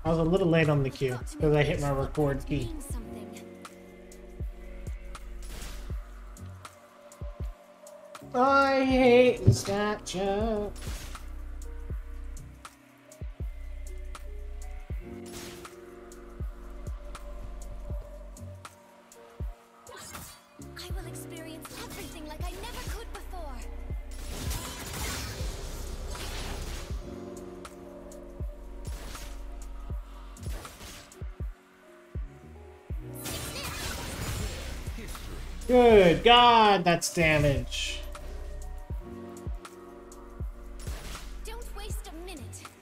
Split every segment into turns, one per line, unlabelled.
I was a little late on the cue because I hit my record key. I hate the statue.
I will experience everything like I never could before.
Good God, that's damage.
Don't waste a minute.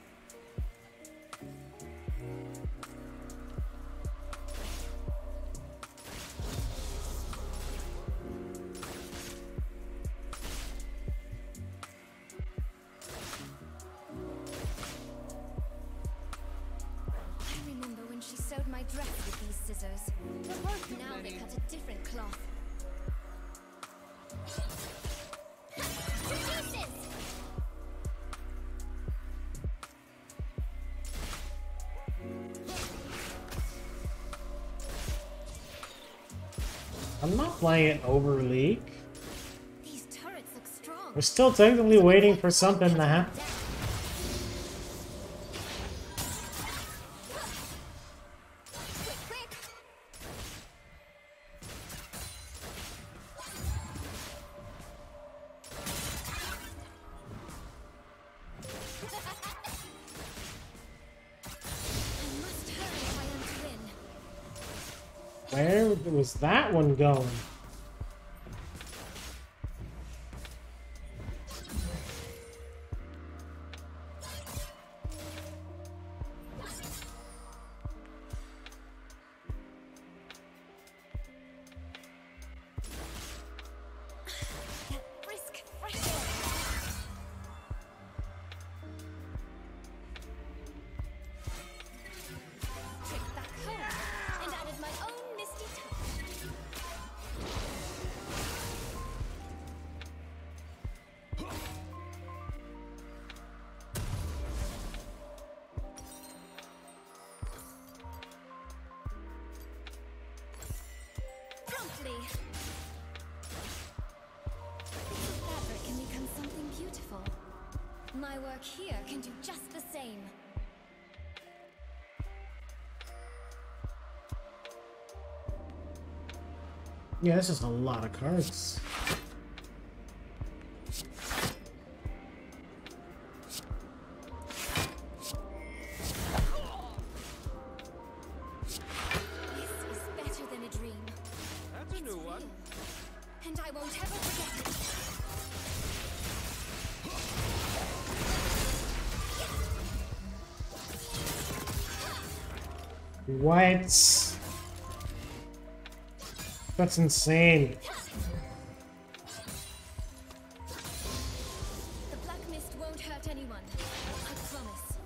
I remember when she sewed my dress with these scissors. Now they cut a different cloth.
I'm not playing it over league.
These turrets look strong.
We're still technically waiting for something to happen.
Quick. I must hurry if I am to win.
Where was that one going?
That brisk, fresh air. Tricked back home and added my own misty touch. Promptly. This fabric can become something beautiful. My work here can do just the same.
Yeah, this is a lot of cards.
This is better than a dream.
That's a new one.
And I won't ever forget it.
What? That's insane.
The black mist won't hurt anyone. I promise.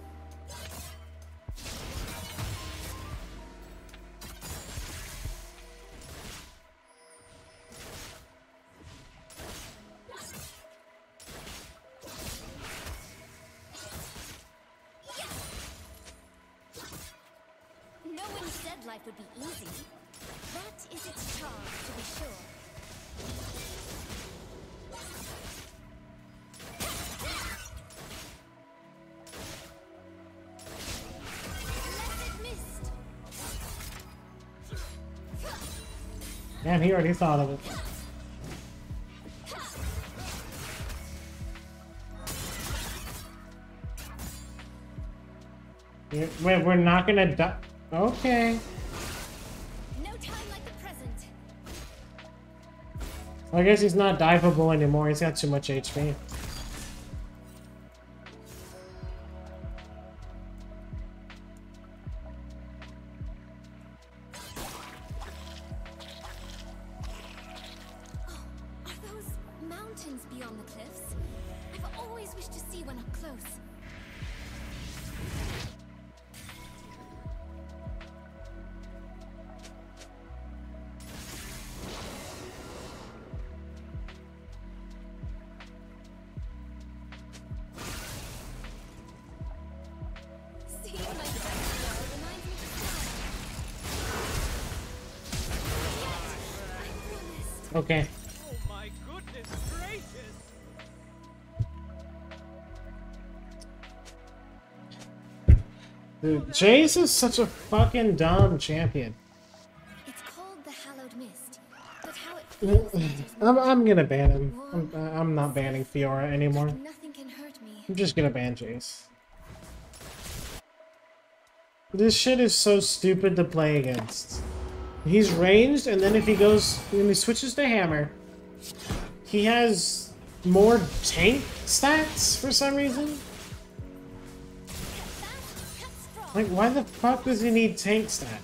No one said life would be easy. That is its charm, to be sure. Blessed mist.
Damn, he already thought of it. Wait, we're not gonna die. Okay.
No time like the present.
I guess he's not diveable anymore. He's got too much HP.
Are those mountains beyond the cliffs? I've always wished to see one up close. See my backyard
Okay.
Oh my goodness gracious!
Dude, Jace is such a fucking dumb champion.
It's called the Hallowed Mist, but how it feels matters more.
I'm gonna ban him. I'm not banning Fiora anymore.
Nothing can hurt me.
I'm just gonna ban Jace. This shit is so stupid to play against. He's ranged, and then if he goes, when he switches to hammer, he has more tank stats for some reason. Like, why the fuck does he need tank stat?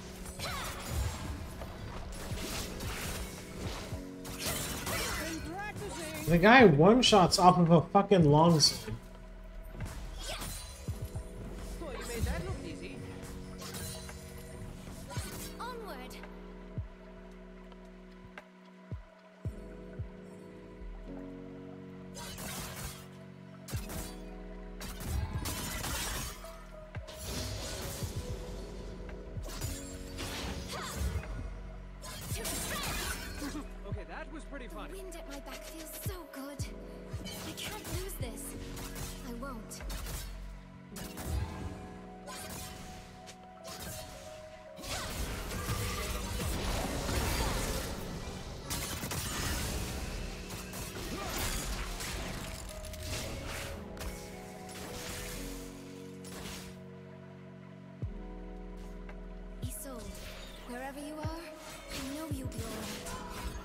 The guy one-shots off of a fucking longsword.
Well, you made that look easy.
Onward.
Okay, that was pretty funny.
Wind at my back feels so good. I can't lose this. I won't. Isolde, wherever you are, I know you'll be alright.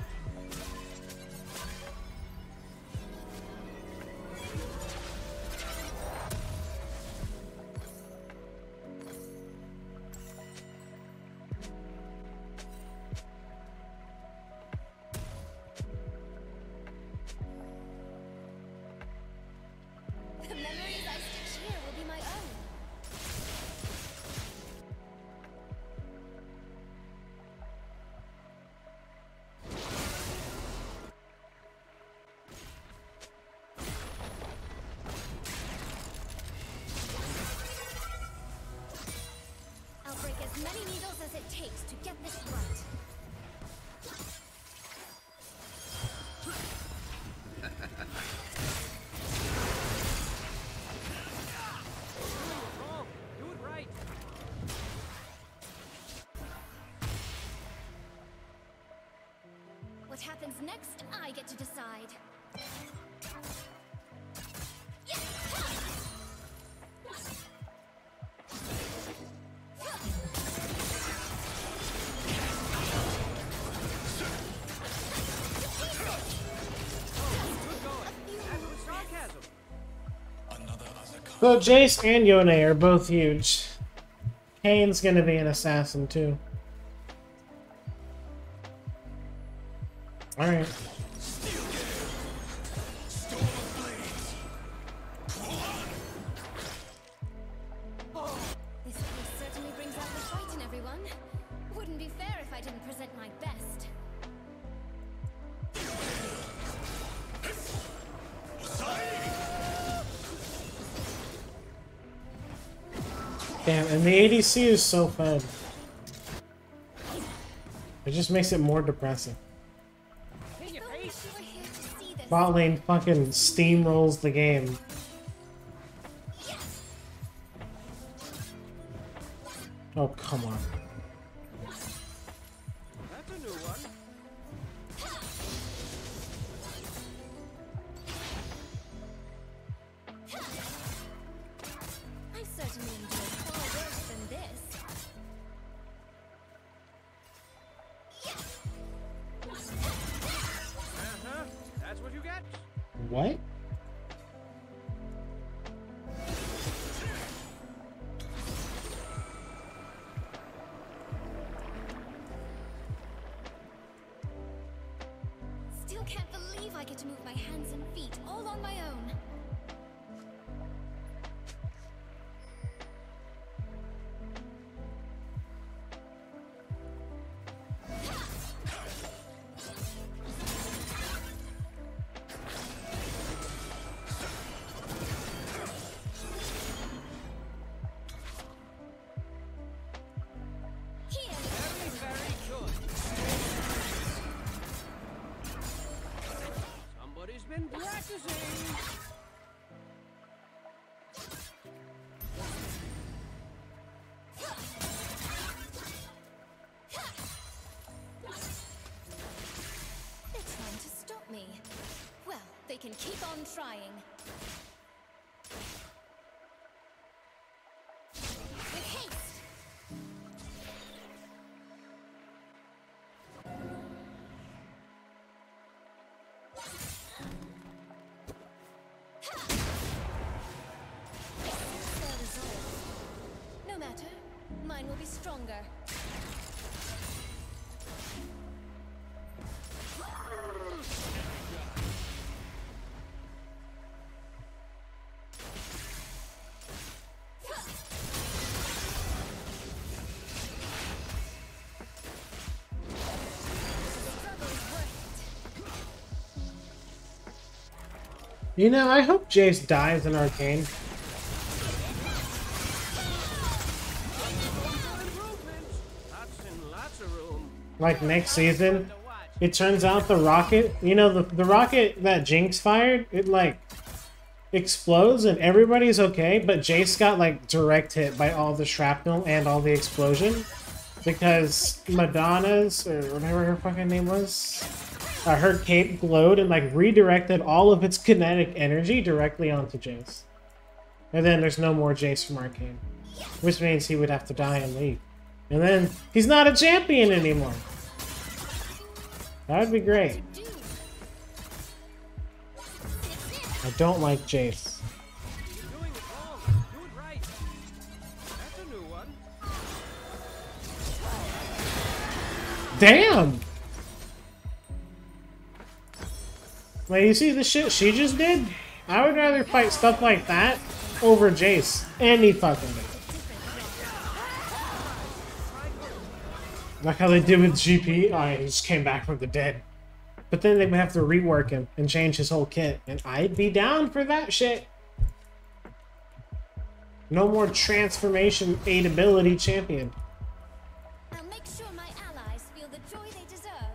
The memories I stitch here will be my own. I'll break as many needles as it takes to get this right.
Wrong. Do it right.
What happens next, I get to decide.
Good going. That was sarcasm.
So Jace and Yone are both huge. Kane's gonna be an assassin too. Alright.
This place certainly brings out the fight in everyone. Wouldn't be fair if I didn't present my best.
Damn, and the ADC is so fed. It just makes it more depressing.
In your
If only
face.
you were here to see this.
Bot lane fucking steamrolls the game. Oh, come on.
That's a new one.
I certainly enjoyed far worse than this.
Uh-huh. That's what you get.
What?
Still can't believe I get to move my hands and feet all on my own. can keep on trying. With haste. No matter, mine will be stronger.
You know, I hope Jace dies in Arcane. Like next season, it turns out the rocket, you know, the rocket that Jinx fired, it like explodes and everybody's okay, but Jace got like direct hit by all the shrapnel and all the explosion because Madonna's, or whatever her fucking name was, her cape glowed and like redirected all of its kinetic energy directly onto Jace. And then there's no more Jace from Arcane, which means he would have to die and leave. And then he's not a champion anymore. That would be great. I don't like Jace.
You're doing it wrong. Do it right. That's a new one.
Damn! Like, you see the shit she just did? I would rather fight stuff like that over Jace any fucking day. Like how they did with GP. Oh, he just came back from the dead. But then they would have to rework him and change his whole kit. And I'd be down for that shit. No more transformation 8 ability champion.
I'll make sure my allies feel the joy they deserve.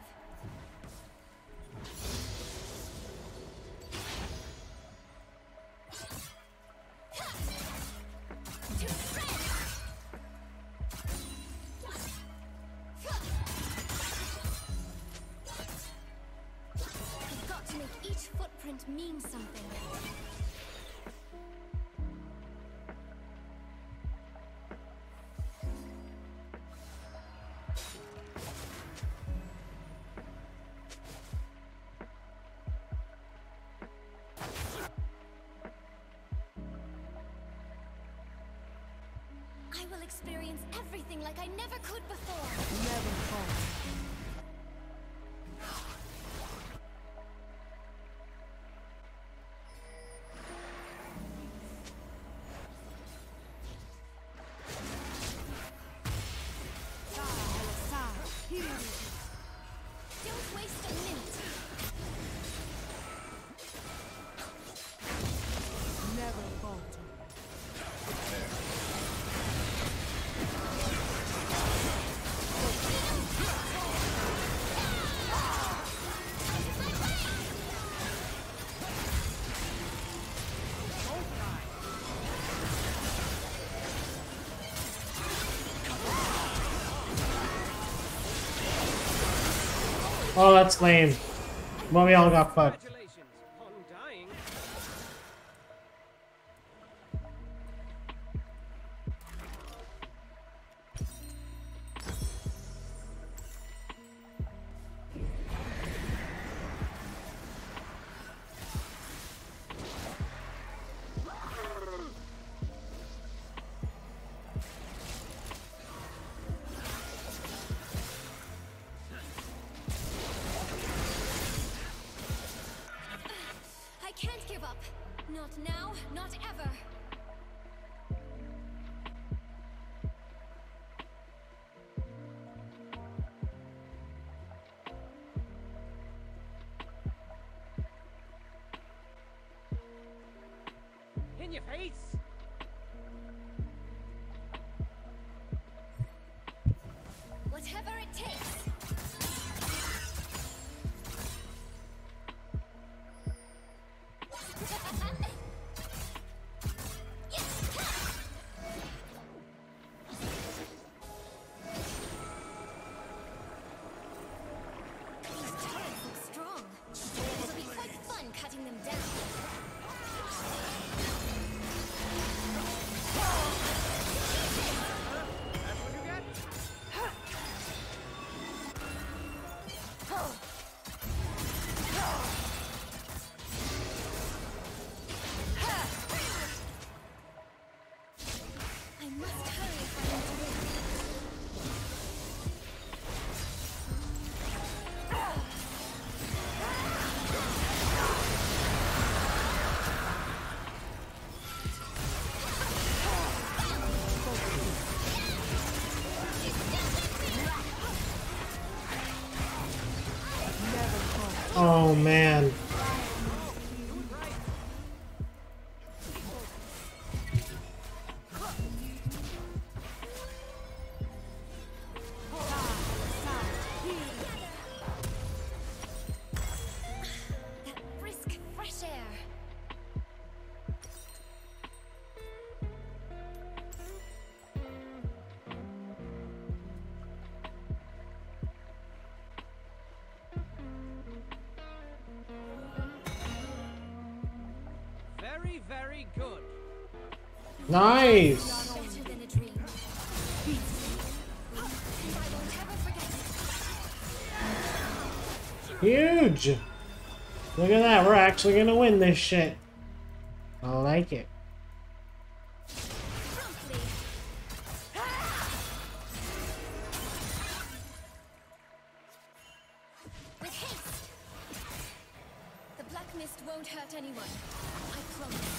To friends! I've got to make each footprint mean something. I will experience everything like I never could before. Never falter. Don't waste a minute. Never falter.
Oh, that's lame. Well, we all got fucked.
Congratulations on dying.
I can't give up. Not now, not ever.
In your face.
Whatever it takes. These turrets look strong. It'll be quite fun cutting them down.
Oh man.
That brisk, fresh air.
Very, very good.
Nice.
Better than a dream. And I won't ever forget it.
Huge. Look at that. We're actually gonna win this shit. I like it.
Promptly. With haste. The black mist won't hurt anyone. I promise.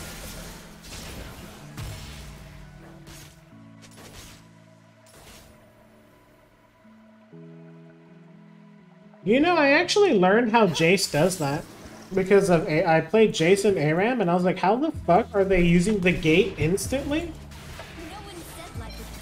You know, I actually learned how Jace does that because of I played Jace and ARAM, and I was like, how the fuck are they using the gate instantly?
No one said life would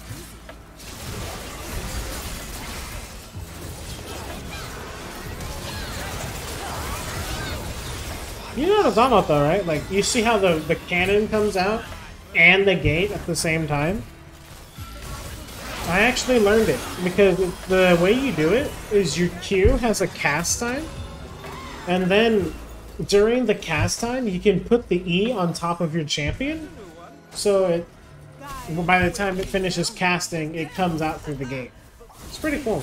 be easy.
You know what I'm talking about though, right? Like, you see how the cannon comes out and the gate at the same time? I actually learned it because the way you do it is your Q has a cast time, and then during the cast time you can put the E on top of your champion, so by the time it finishes casting, it comes out through the gate. It's pretty cool.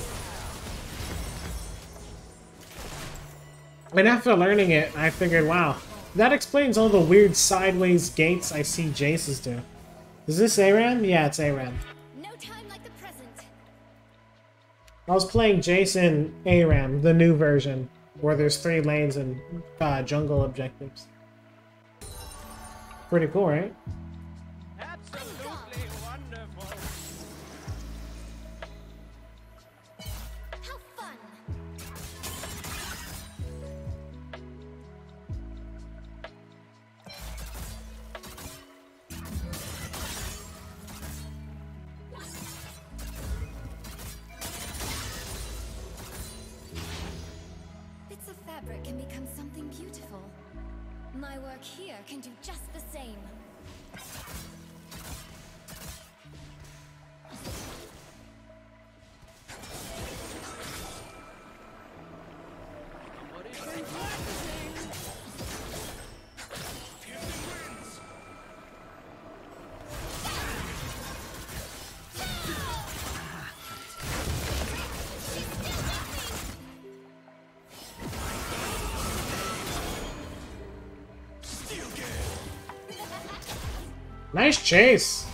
And after learning it, I figured, wow, that explains all the weird sideways gates I see Jace's do. Is this ARAM? Yeah, it's ARAM.
No time like the present.
I was playing Jason ARAM, the new version, where there's 3 lanes and jungle objectives. Pretty cool, right?
Absolutely wonderful.
How fun. Bits of fabric can become something beautiful. My work here can do just the same.
Somebody's been practicing.
Nice chase!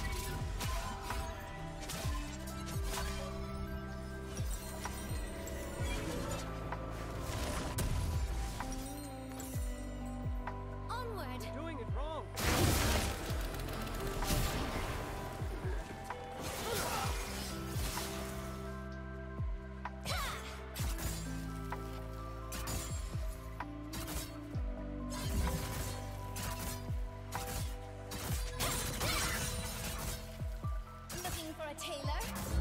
Onward.
Doing it wrong.
Looking for a tailor?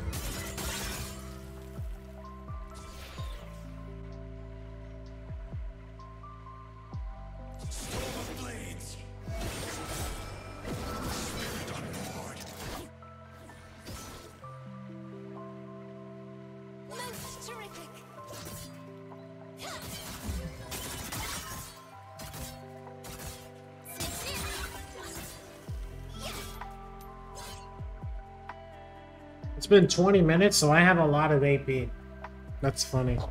Most terrific.
It's been 20 minutes, so I have a lot of AP. That's funny.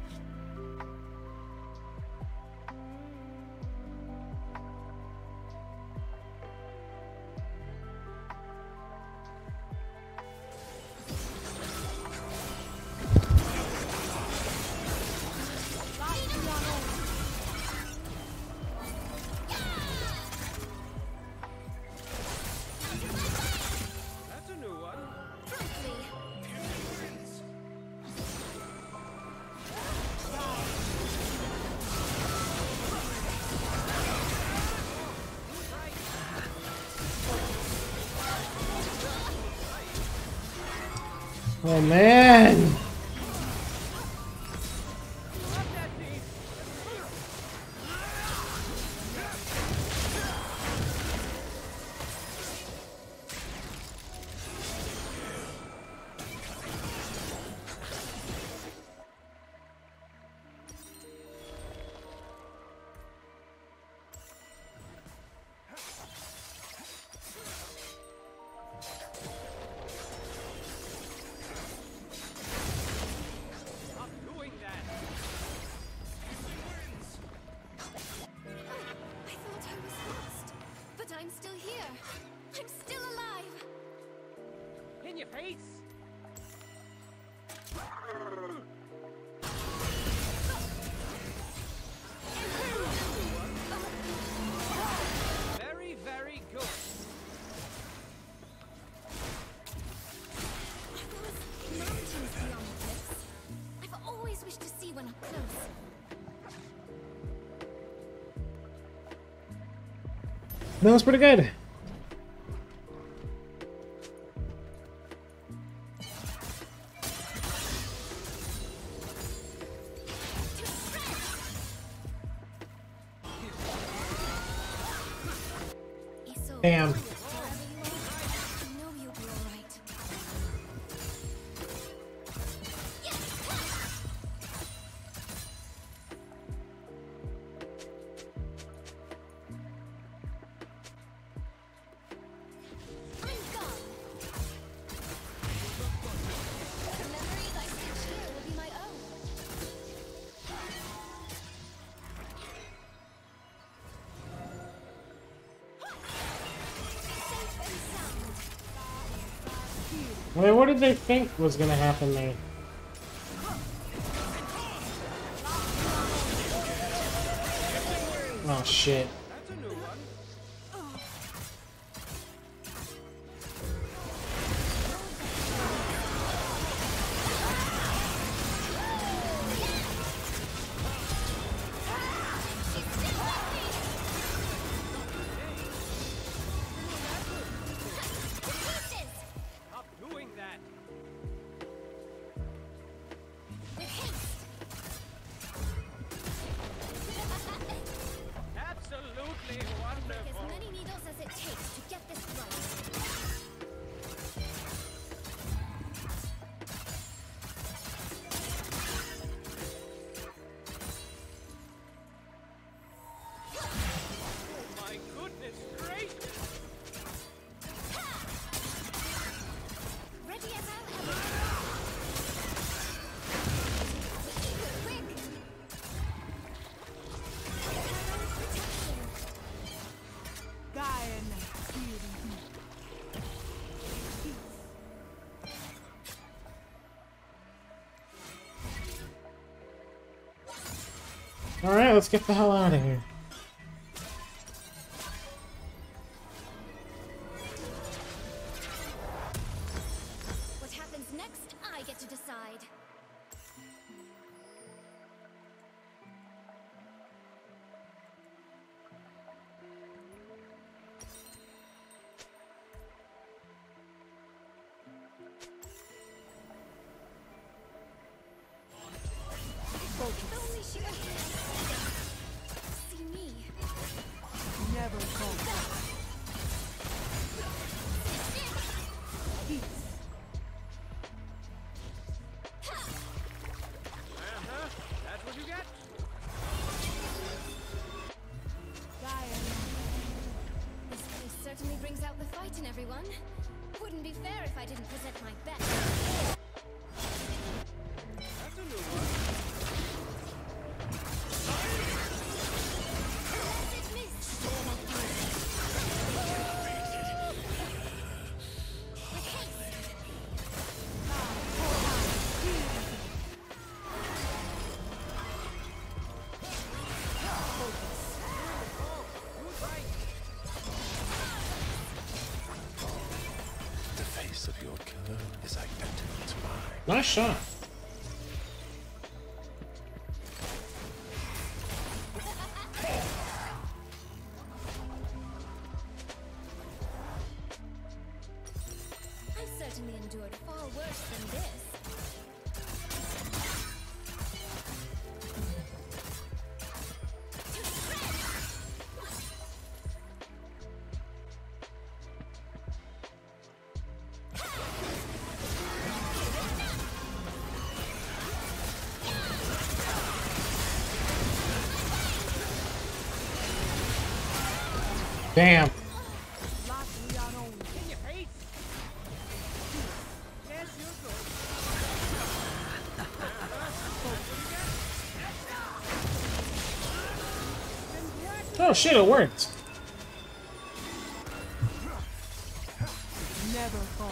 That's a new one.
Promptly.
Oh man!
Stop doing that.
I thought I was lost, but I'm still here. I'm still alive.
In your face. Very, very good.
Are those mountains beyond this? I've always wished to see one up close.
That was pretty good.
Iso,
Damn.
wherever you are, I know you'll be all right. I'm gone. The memories I stitch here will be my own. Safe and sound.
I mean, what did they think was gonna happen there? Oh shit.
That's a new one.
Pieces!
Stop doing that.
With haste!
Absolutely
Take as
wonderful.
many needles as it takes to get this right.
Oh my goodness gracious.
Ready as I'll ever be. Quick! Protection.
Alright, let's get the hell out of here.
What happens next, I get to decide. If only she were here. See me.
Never call
That's what you get.
This place certainly brings out the fight in everyone. Wouldn't be fair if I didn't present my best.
That's a new one.
Blessed mist. With haste.
The face of your killer is identical to mine.
Nice shot.
I certainly endured far worse than this.
Damn.
In your face. Yes, you're good.
Oh shit, it worked.
Never falter.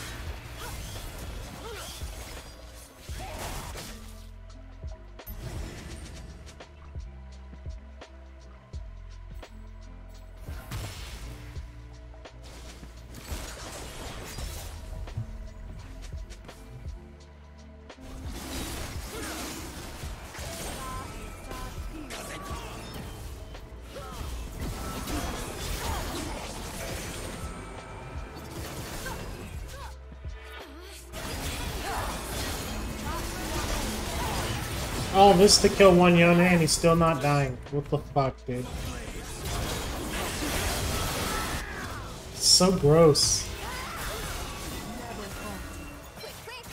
All this to kill one Yone and he's still not dying. What the fuck, dude? It's so gross.
Quick, quick!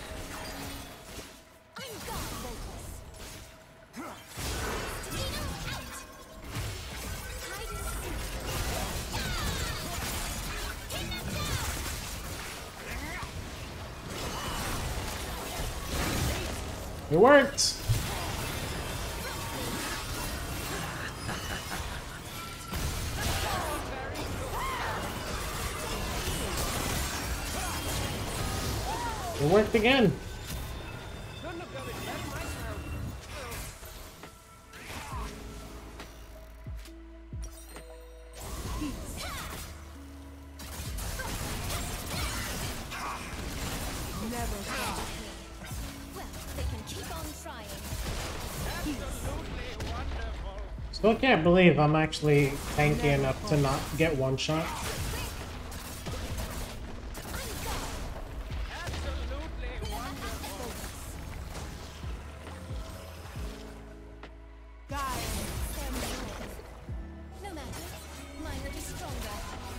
I'm gone, Focus. Tornado out! Hide and seek. Pin them down!
It worked! It worked again!
Couldn't have done it better myself.
Never falter.
Well, they can keep on trying.
Absolutely wonderful.
Still can't believe I'm actually tanky enough to not get one shot.
Absolutely wonderful.
Guide.
Stand alive. No matter. Mine will be stronger.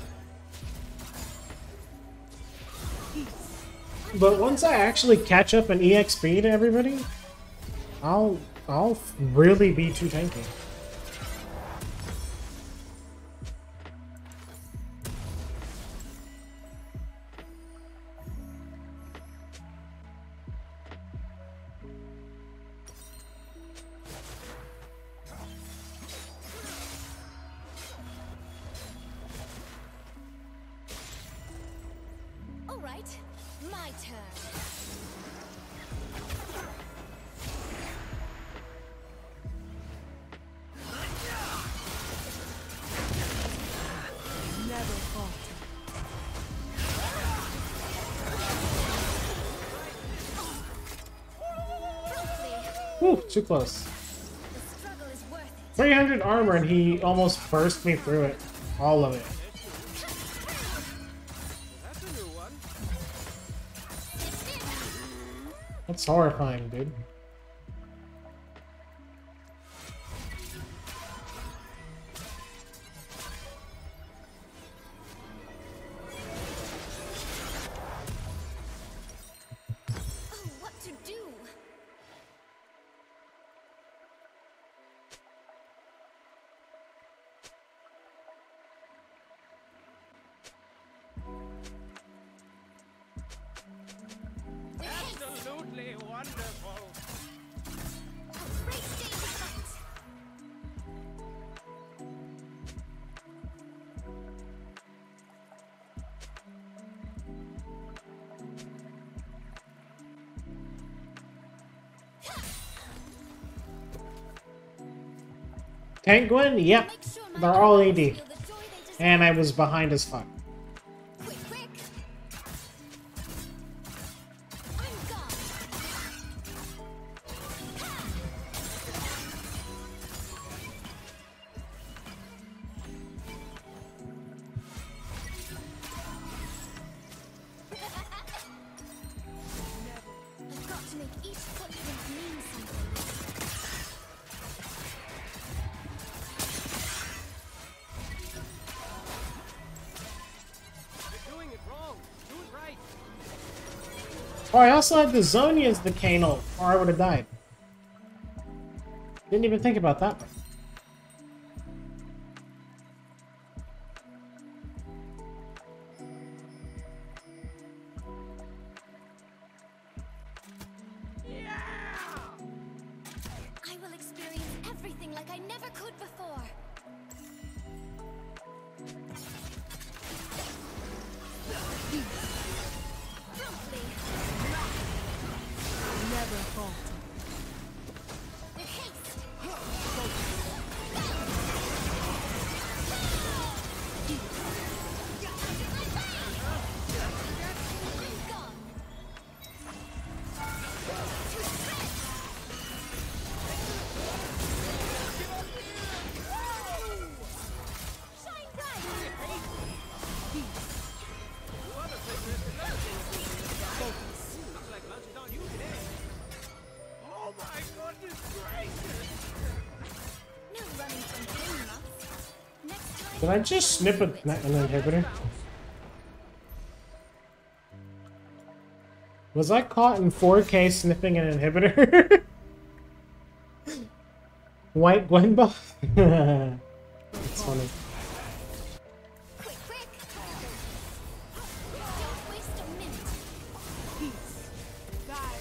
But once I actually catch up an EXP to everybody, I'll really be too tanky.
All right, my turn.
Never falter.
Whew, too close.
The struggle is worth it.
300 armor and he almost burst me through it. All of it.
That's a new one.
That's horrifying, dude.
Oh, what to do? With haste,
Absolutely wonderful.
a great day to fight.
Tank Gwen? Yep.
Make sure my
They're all
allies
AD.
feel the joy they deserve.
And I was behind as fuck.
Quick, quick! I'm gone.
right.
Oh, I also had the Zonia as the Canal, or I would have died. Didn't even think about that one.
I will experience everything like I never could before. Promptly.
Never falter.
With haste. I'm gone. Shine bright.
Looks like lunch is on you today. Oh my goodness gracious!
No running from pain nuts. Next time.
Did I just snip an inhibitor? Was I caught in 4K sniffing an inhibitor? White Gwen buff? That's funny.
Quick, quick. Don't waste a minute.
Die.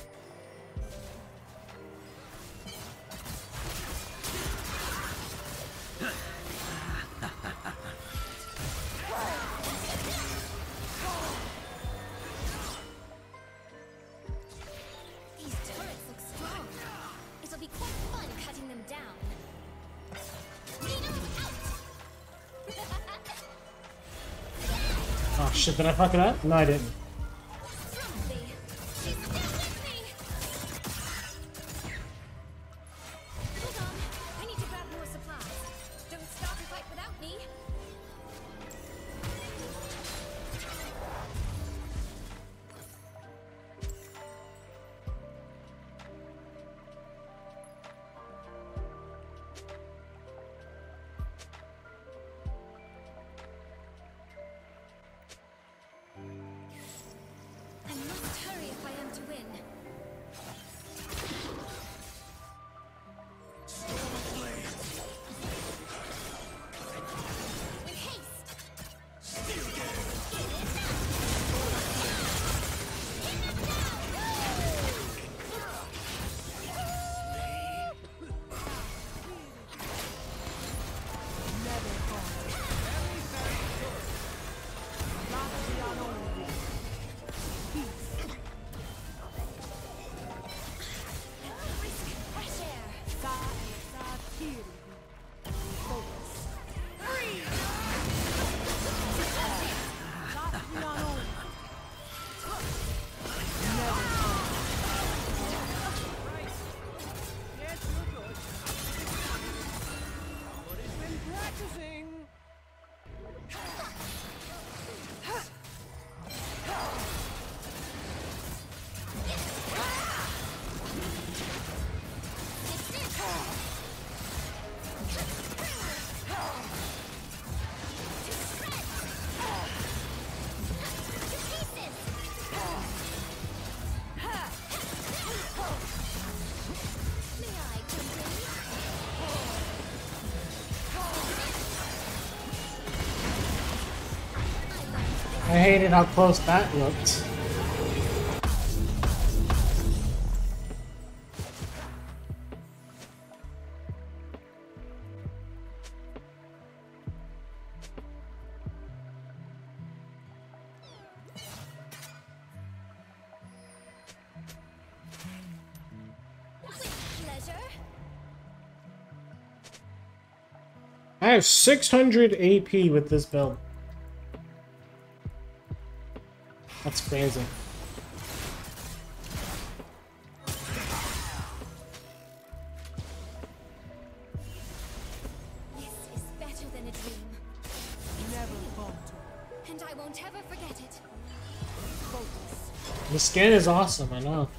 These turrets look strong. It'll be quite fun cutting them down. Leaders out!
Oh shit, did I fuck it up? No, I didn't.
Promptly. She's still with me! Hold on. I need to grab more supplies. Don't start a fight without me. I must hurry if I am to win. With haste.
Never falter. Not beyond only. Peace.
Brisk fresh air.
Side here. Focus. Not beyond only. Never falter.
Right. Yes, you're good. Somebody's been practicing.
I hated how close that looked.
Pleasure.
I have 600 AP with this build. That's crazy.
This is better than a dream.
Never falter.
And I won't ever forget it.
Focus.
The skin is awesome, I know.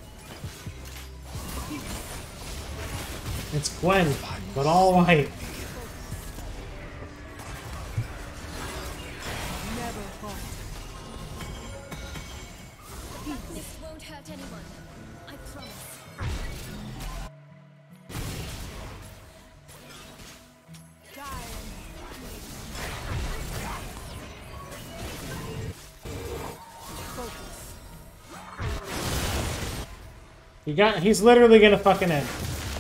It's Gwen, but all white.
Never falter.
won't hurt anyone. I promise.
He's literally gonna fucking end.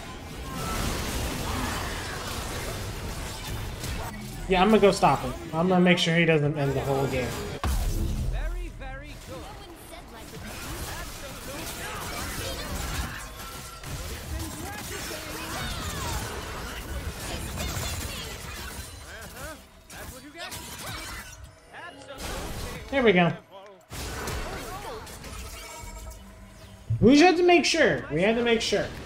Yeah, I'm gonna go stop him. I'm gonna make sure he doesn't end the whole game.
Very, very good.
No one said like it.
That's what you get. Absolutely.
There we go. We just had to make sure. We had to make sure.